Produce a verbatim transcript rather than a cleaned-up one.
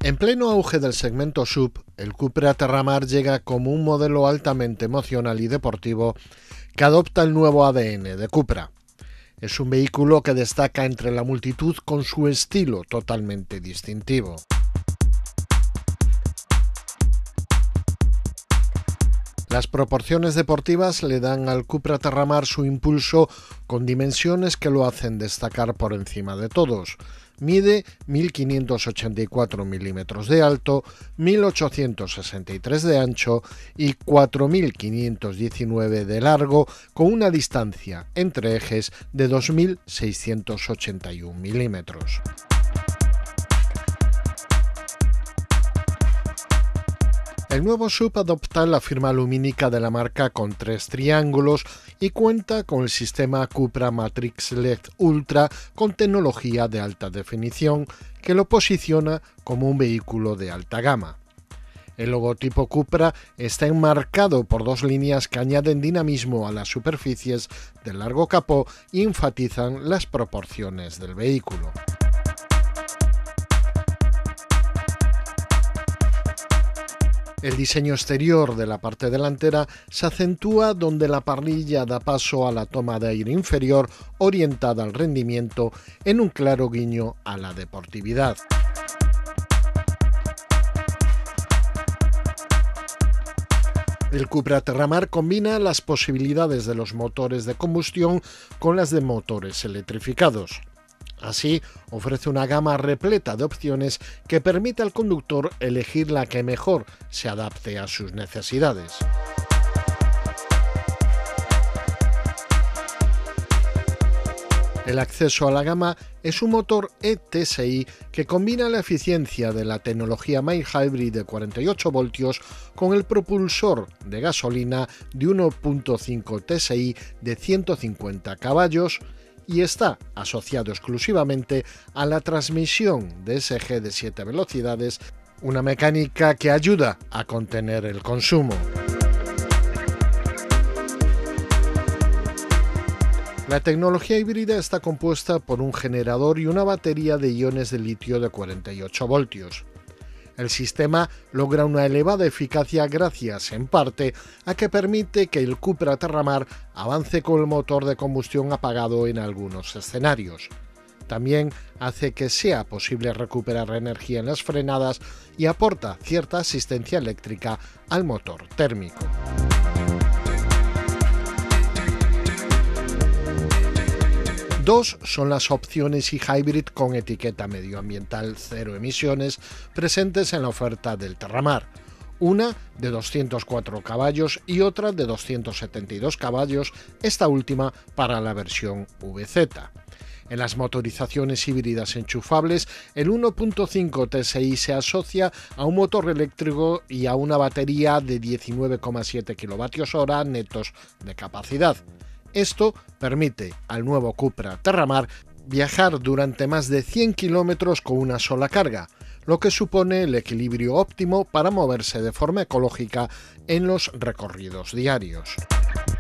En pleno auge del segmento S U V, el Cupra Terramar llega como un modelo altamente emocional y deportivo que adopta el nuevo A D N de Cupra. Es un vehículo que destaca entre la multitud con su estilo totalmente distintivo. Las proporciones deportivas le dan al Cupra Terramar su impulso con dimensiones que lo hacen destacar por encima de todos. Mide mil quinientos ochenta y cuatro milímetros de alto, mil ochocientos sesenta y tres de ancho y cuatro mil quinientos diecinueve de largo, con una distancia entre ejes de dos mil seiscientos ochenta y uno milímetros. El nuevo S U V adopta la firma lumínica de la marca con tres triángulos y cuenta con el sistema Cupra Matrix L E D Ultra con tecnología de alta definición que lo posiciona como un vehículo de alta gama. El logotipo Cupra está enmarcado por dos líneas que añaden dinamismo a las superficies del largo capó y enfatizan las proporciones del vehículo. El diseño exterior de la parte delantera se acentúa donde la parrilla da paso a la toma de aire inferior orientada al rendimiento en un claro guiño a la deportividad. El Cupra Terramar combina las posibilidades de los motores de combustión con las de motores electrificados. Así, ofrece una gama repleta de opciones que permite al conductor elegir la que mejor se adapte a sus necesidades. El acceso a la gama es un motor E T S I que combina la eficiencia de la tecnología Mild Hybrid de cuarenta y ocho voltios con el propulsor de gasolina de uno punto cinco T S I de ciento cincuenta caballos y está asociado exclusivamente a la transmisión D S G de siete velocidades, una mecánica que ayuda a contener el consumo. La tecnología híbrida está compuesta por un generador y una batería de iones de litio de cuarenta y ocho voltios. El sistema logra una elevada eficacia gracias, en parte, a que permite que el Cupra Terramar avance con el motor de combustión apagado en algunos escenarios. También hace que sea posible recuperar energía en las frenadas y aporta cierta asistencia eléctrica al motor térmico. Dos son las opciones e-Hybrid con etiqueta medioambiental cero emisiones presentes en la oferta del Terramar, una de doscientos cuatro caballos y otra de doscientos setenta y dos caballos, esta última para la versión V Z. En las motorizaciones híbridas enchufables, el uno punto cinco T S I se asocia a un motor eléctrico y a una batería de diecinueve coma siete kilovatios hora netos de capacidad. Esto permite al nuevo Cupra Terramar viajar durante más de cien kilómetros con una sola carga, lo que supone el equilibrio óptimo para moverse de forma ecológica en los recorridos diarios.